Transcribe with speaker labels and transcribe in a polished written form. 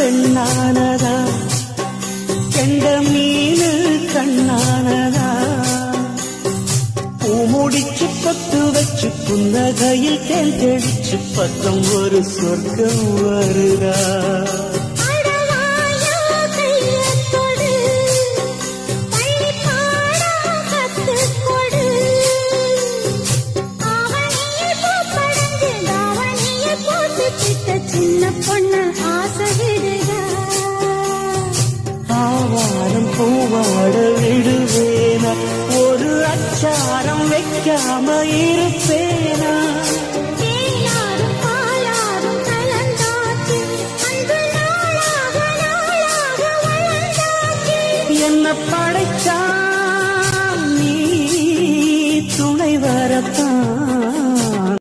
Speaker 1: பெண்ணானதா கெண்ட மீனு கண்ணானதா பூ முடிச்சு பத்து வச்சு புன்னகையில் தேன் தெளிச்சு பக்கம் ஒரு சொர்க்கம் வருதா